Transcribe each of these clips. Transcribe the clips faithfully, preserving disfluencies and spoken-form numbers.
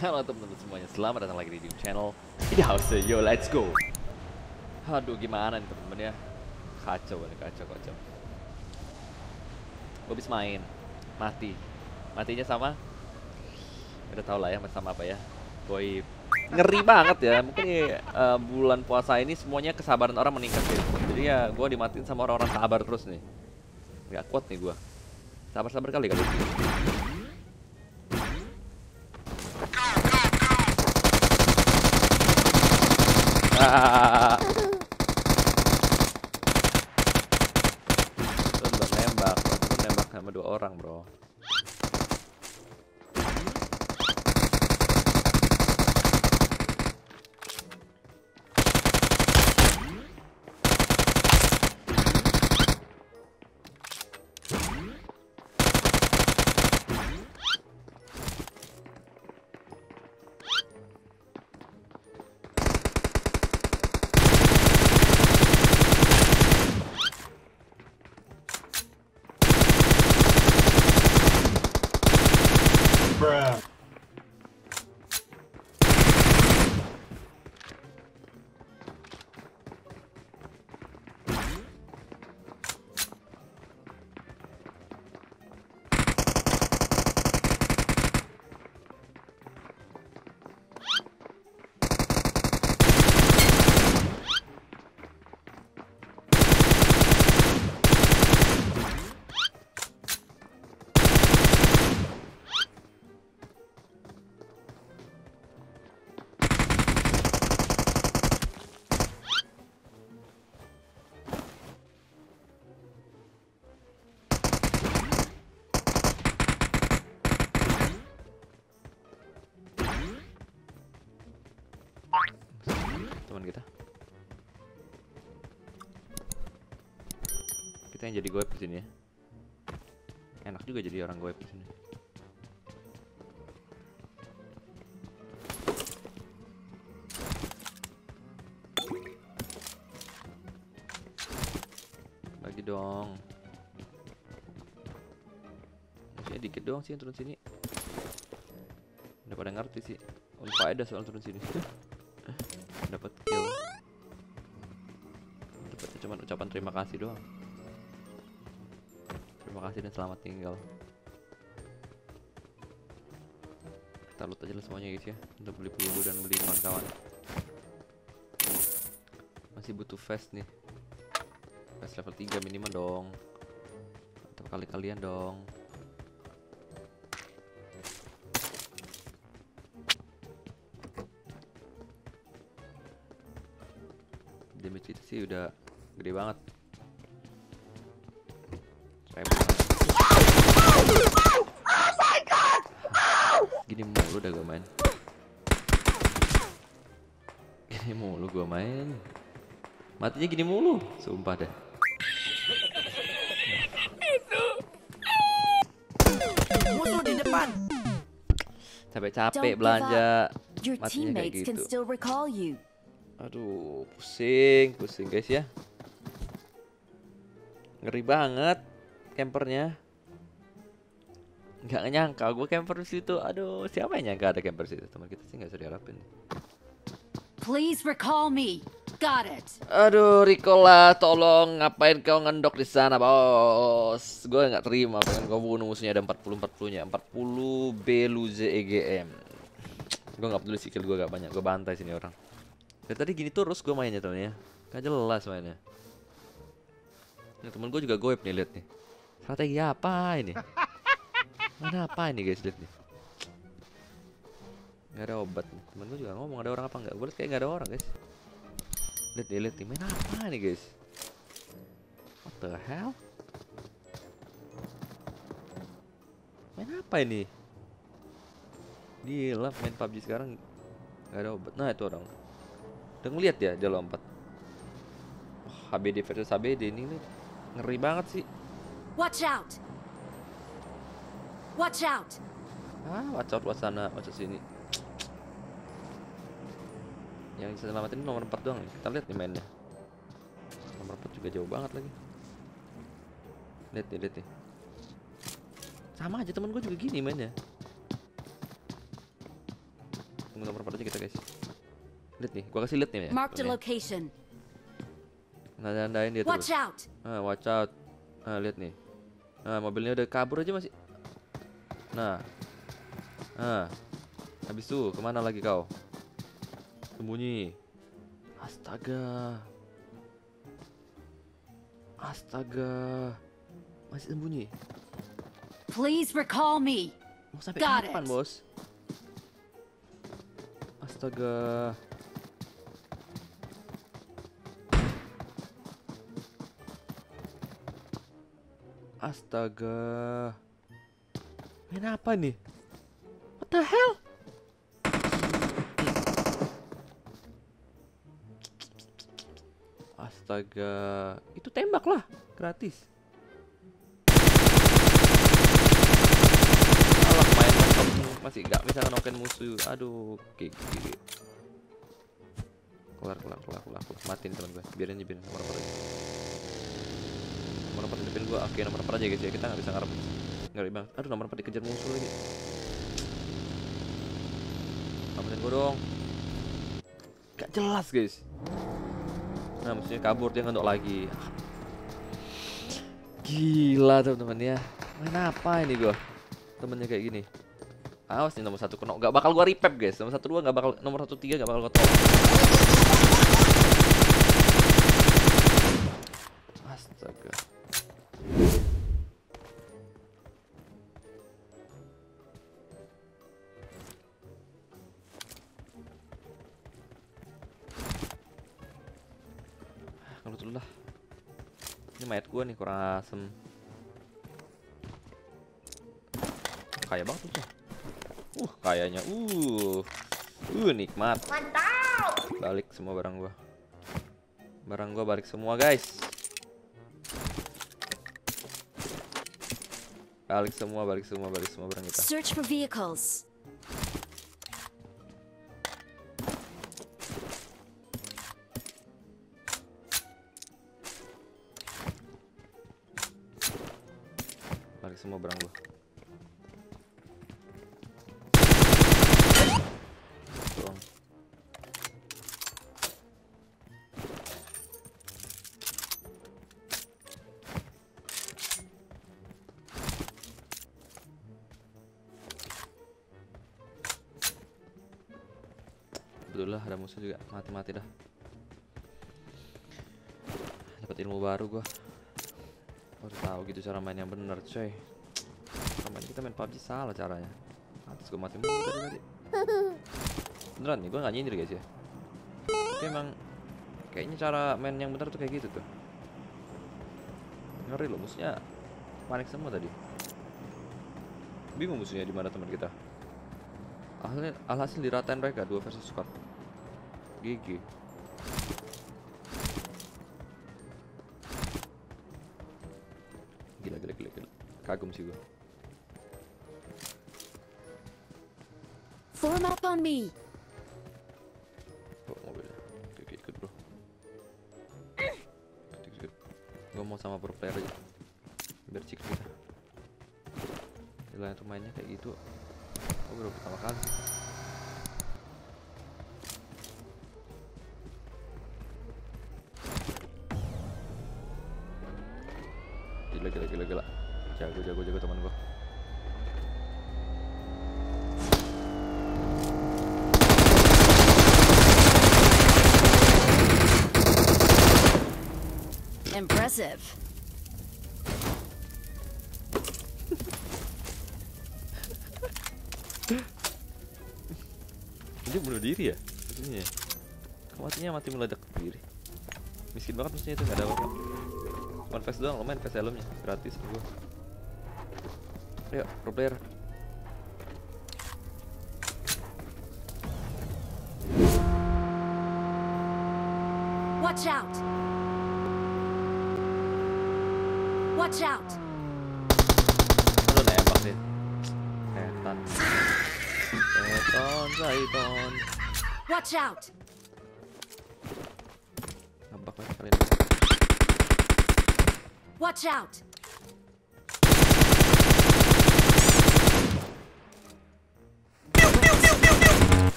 Halo teman-teman semuanya, selamat datang lagi di YouTube channel Ida House. Yo, let's go. Aduh, gimana nih teman-teman ya? Kacau nih, kacau, kacau. Gue habis main, mati. Matinya sama, udah tau lah ya, sama apa ya? Boy, ngeri banget ya. Mungkin uh, bulan puasa ini semuanya kesabaran orang meningkat ya. Jadi ya, gue dimatiin sama orang-orang sabar terus nih. Gak kuat nih gue. Sabar-sabar kali kali. Ah. Itu udah nembak, itu nembak sama dua orang bro. Bruh. Teman kita. Kita yang jadi goib di sini ya. Enak juga jadi orang goib di sini. Bagi dong. Masih dikit doang sih yang turun sini. Udah pada ngerti sih. Unfaedah soal turun sini. Dapat kill. Dapatnya cuma ucapan terima kasih doang. Terima kasih dan selamat tinggal. Kita loot aja lah semuanya guys ya, untuk beli peluru dan beli kawan-kawan. Masih butuh vest nih. Vest level tiga minimal dong. Atau kali-kalian dong. Damage itu sih udah gede banget. Gini mulu udah gue main. Gini mulu gue main. Matinya gini mulu, sumpah deh. Musuh di depan. Capek-capek belanja. Your Matinya kayak teammates can gitu. still recall you. Aduh, pusing, pusing guys ya. Ngeri banget campernya. Nggak nyangka gue camper di situ. Aduh, siapa yang nyangka ada camper di situ? Teman kita sih nggak usah diharapin. Please recall me. Got it. Aduh, Ricola, tolong ngapain kau ngendok di sana, bos? Gue nggak terima, pengen gue bunuh musuhnya ada empat puluh empat puluh nya, empat puluh Beluze E G M. Gue nggak peduli skill gue gak banyak, gue bantai sini orang. Dari tadi gini terus gue mainnya temen ya, gak jelas mainnya. Nah, temen gue juga goib nih, lihat nih. Strategi apa ini? Mana apa ini guys, lihat nih. Gak ada obat nih. Temen gue juga ngomong ada orang apa enggak. Gue liat kayak gak ada orang guys. Lihat nih, lihat nih, main apa nih guys? What the hell? Main apa ini? Gila, main P U B G sekarang gak ada obat. Nah itu orang. Udah ngeliat ya dia lompat. Oh, H B D versus H B D ini nih, ngeri banget sih. Watch out. Watch out. Ah, watch out, watch sana, watch out sini. Yang bisa selamatin nomor empat doang nih. Kita lihat nih mainnya. Nomor empat juga jauh banget lagi. Lihat nih, lihat nih. Sama aja temen gue juga gini mainnya. Tunggu nomor empat aja kita guys. Lihat nih, gua kasih lihat nih ya. Mark the Nih. location. Nandain dia Watch terus. out. Ah, watch out. Ah, lihat nih. Nah, mobilnya udah kabur aja masih. Nah. Ah. Habis tuh, kemana lagi kau? Sembunyi. Astaga. Astaga. Masih sembunyi. Please recall me. Mau sampai Got kapan, it. Bos? Astaga. Astaga. Main apa nih? What the hell? Astaga. Itu tembak lah, gratis. Alah, main laptop masih gak bisa ngenokin musuh. Aduh, gigi, gigi. Kelar, kelar, kelar, kelar, kelar. Matiin teman gue. Biarin aja, biarin nomor empat aja. Nomor empat di depan gue. Oke, nomor empat aja guys ya. Kita nggak bisa ngarep. Ngeri banget. Aduh, nomor empat dikejar musuh lagi. Amanin gue dong. Gak jelas guys. Nah, maksudnya kabur dia ngendok lagi. Gila teman-teman ya. Main apa ini gue? Temennya kayak gini. Awas nih nomor satu kena. Gak bakal gue repap guys. Nomor satu dua gak bakal. Nomor satu tiga gak bakal gue tolong. Astaga. Kalau dulu lah. Ini mayat gua nih kurang asem. Kaya banget tuh. Uh, kayaknya. Uh. Uh, nikmat. Mantap. Balik semua barang gua. Barang gua balik semua, guys. Balik semua, balik semua, balik semua barang kita. Search for vehicles. Balik semua barang gua. Tuang. Betul lah, ada musuh juga. Mati-mati dah. Dapat ilmu baru gua. Baru tahu gitu cara main yang bener, coy. Main kita main P U B G salah caranya. Atas gua mati mulu tadi tadi. Beneran nih, gua nggak nyindir guys ya. Tapi emang kayaknya cara main yang bener tuh kayak gitu tuh. Ngeri loh, musuhnya panik semua tadi. Bingung musuhnya di mana teman kita. Alhasil, alhasil diratain mereka dua versus squad. G G. Gila, gila, gila, gila. Kagum sih gua. Form up on me. Bawa mobilnya. Oke, oke, ikut bro. Ikut, ikut. Gua mau sama pro player aja. Biar cik kita. Gila, yang mainnya kayak gitu. Gua baru pertama kali sih. Gila, gila, gila, gila. Jago, jago, jago teman gua. Impressive. Dia bunuh diri ya? Maksudnya ya? Matinya mati meledak diri. Miskin banget maksudnya itu, gak ada apa-apa. Cuman face doang, lumayan face helmnya. Gratis gua. Ayo, pro player. Watch out. Watch out. Lu nembak deh. Setan. Setan, Zaiton. Watch out. Nembak lagi kalian. Watch out.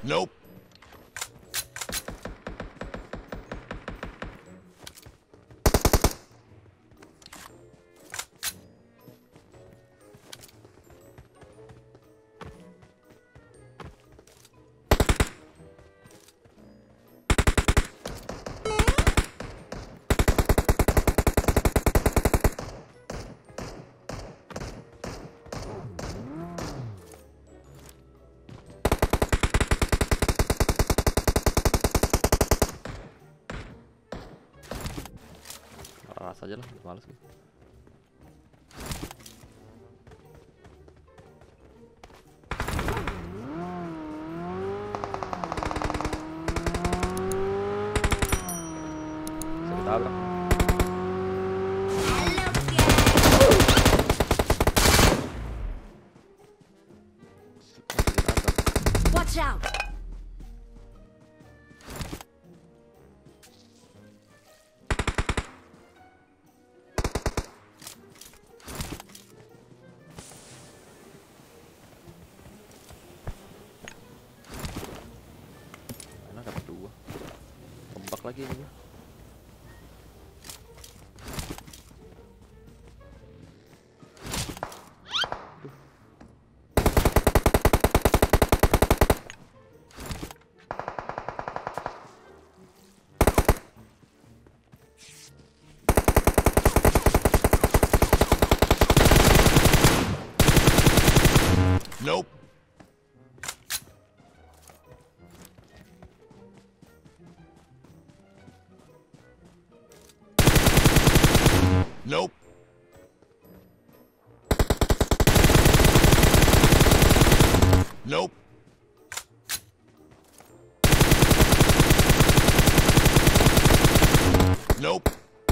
Nope. Ras aja lah, males gue. Bisa ditabrak. Watch out! Mana dapat dua. Tembak lagi ini gua. Nope. Nope. Nope. Nope.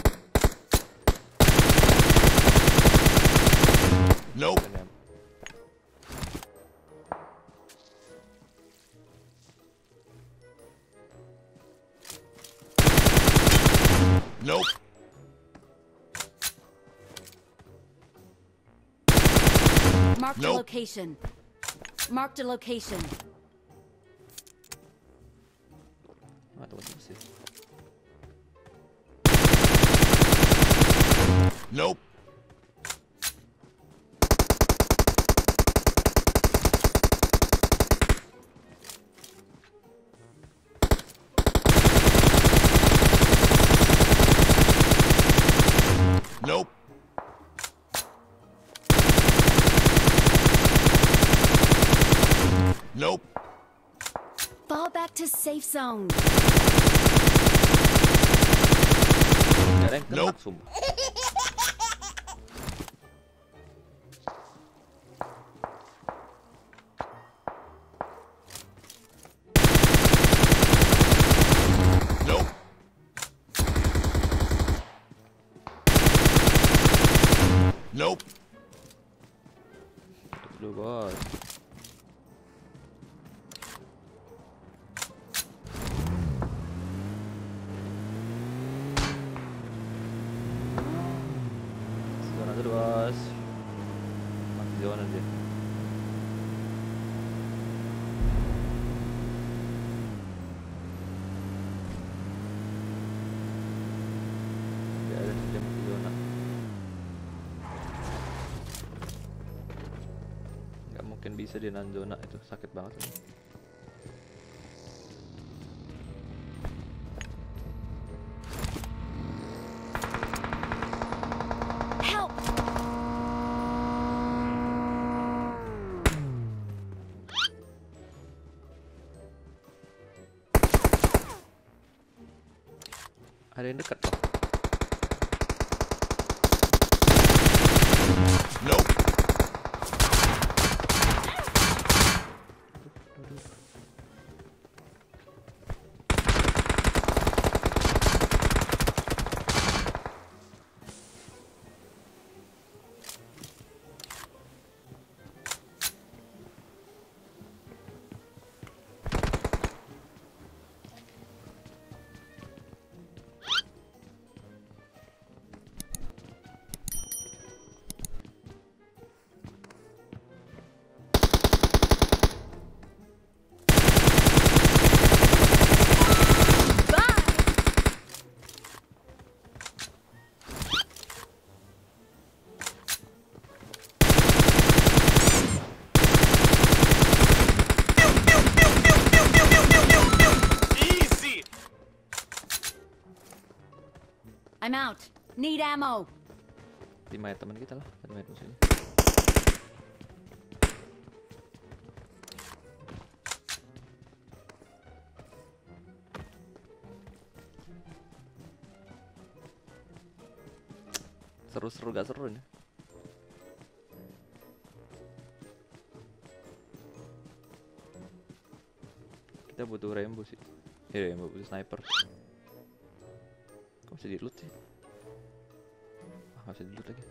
Nope. Nope. Marked a Nope. location. Marked a location. Ah, tunggu dulu sih. Nope. Nope. Nope. Fall back to safe zone. Gak ada yang kena, Nope. sumpah. Nope. Nope. Tutup dulu, bos. Zona aja, bos. Mati zona dia. Gak ada dia mati zona. Gak mungkin bisa di non zona, itu sakit banget ini. Help! Ada yang dekat loh. Nope. I'm out. Need ammo. Tim teman kita lah, tim musuhnya. Seru-seru gak seru nih. Kita butuh Rainbow sih. Eh, Rainbow butuh sniper. Kok bisa di loot sih? Ah, gak bisa di loot lagi.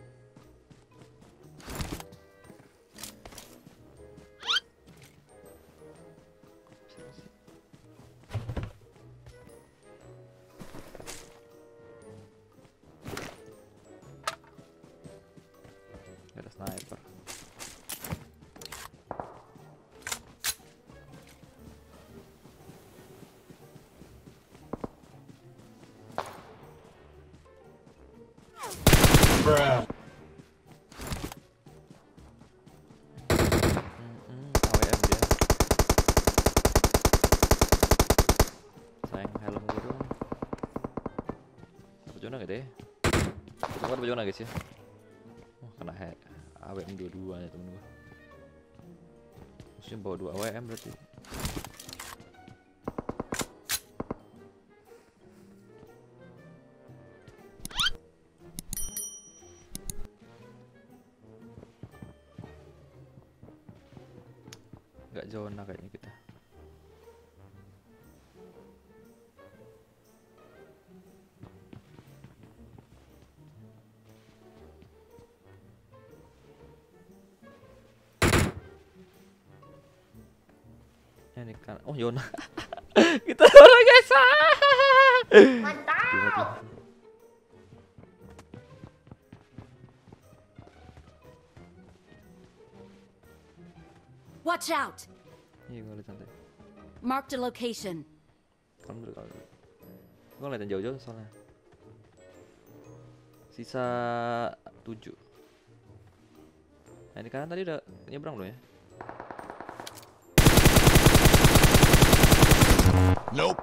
Gak ada sniper. Bruh. Hmm, A W M dia. Sayang helm gue dong. Dapat zona gak deh? Kita dapat zona guys ya. Oh, kena hack. A W M dua-dua ya temen gue. Maksudnya bawa dua A W M berarti. Gak zona kayaknya kita. Ini kan, oh zona. Kita zona guys. Mantap. Watch out. Iya gue liat santai. Marked a location. Kalem dulu, kalem dulu. Gue ngeliatin jauh-jauh soalnya. Sisa tujuh. Nah ini kanan tadi udah nyebrang belum ya? Nope.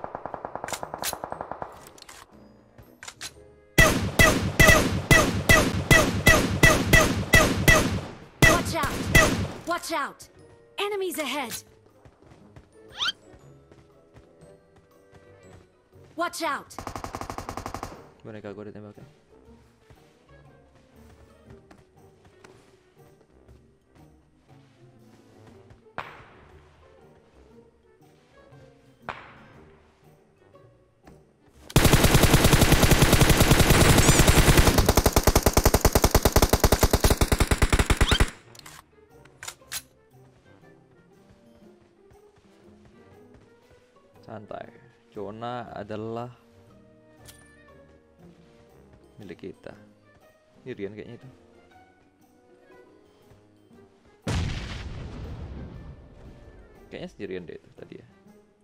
Watch out. Watch out. Enemies ahead. Watch out. Boneka gue ditembakin. Santai. Zona adalah milik kita. Ini Rian kayaknya itu. Kayaknya sendirian deh itu tadi ya.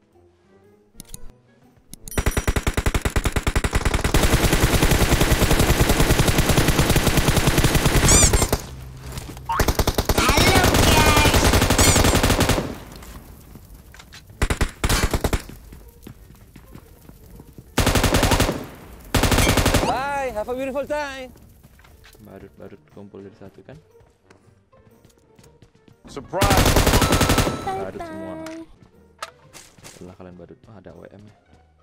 Bye, have a beautiful time. Badut-badut kumpul dari satu kan? Surprise. Badut semua. Setelah kalian badut, oh, ada W M ya.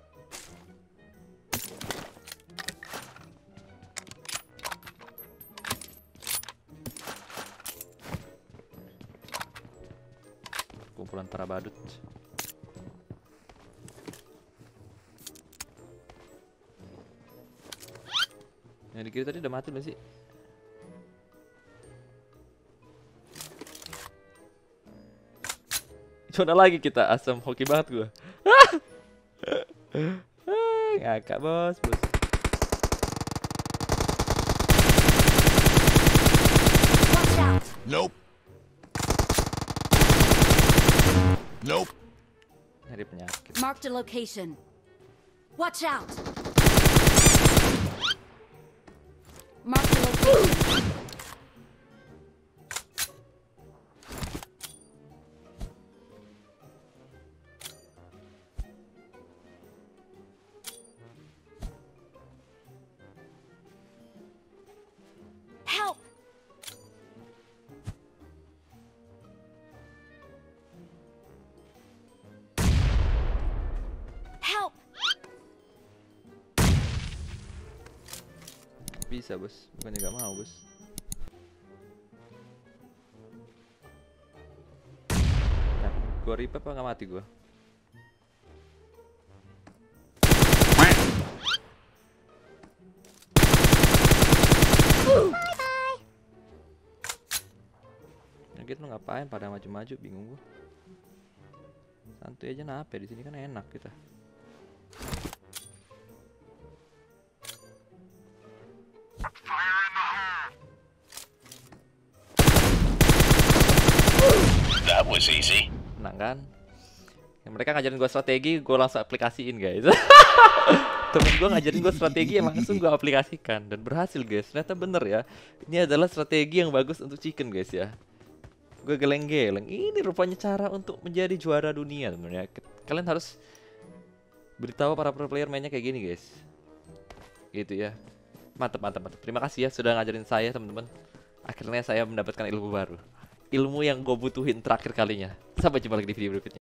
Kumpulan para badut. Yang di kiri tadi udah mati belum sih? Zona lagi kita, asam hoki banget gua. Ngakak bos, bos. Watch out. Nope. Nope. Nyari penyakit. Marked a location. Watch out. Marked a location. bisa bos, bukannya nggak mau bos. Nah, gua revive apa nggak mati gua? Gitu lu ngapain pada maju-maju, bingung gua. Santuy aja nape di sini kan enak kita. That was easy. Menang kan? Ya, mereka ngajarin gua strategi, gua langsung aplikasiin guys. Temen gua ngajarin gua strategi yang langsung gua aplikasikan dan berhasil guys. Ternyata bener ya. Ini adalah strategi yang bagus untuk chicken guys ya. Gue geleng-geleng. Ini rupanya cara untuk menjadi juara dunia sebenarnya. Kalian harus beritahu para pro player mainnya kayak gini guys. Gitu ya. Mantap, mantap, mantap. Terima kasih ya sudah ngajarin saya teman-teman. Akhirnya saya mendapatkan ilmu baru. Ilmu yang gue butuhin terakhir kalinya. Sampai jumpa lagi di video berikutnya.